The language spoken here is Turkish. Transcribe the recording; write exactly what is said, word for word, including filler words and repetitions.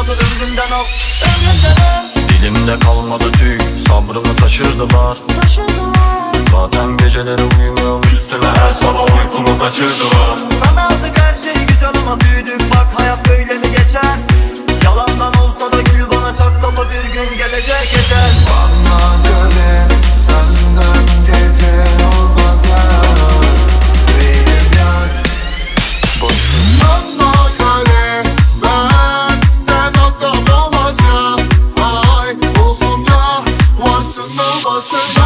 kaldı ömrümden al, ömrümden al. Dilimde kalmadı tüy, sabrımı taşırdılar. Zaten geceleri uyumuyorum üstüne, her sabah uykumu kaçırdılar. Sanardık her şey güzel ama büyüdük, bak hayat böyle mi geçer? Yalandan olsa da gül bana, çak kapı, bir gün gelecek ecel. Bana göre senden gece olmaz ya, benim yar. Sana göre benden adam olmaz ya. Ay olsun ya, varsın olmasın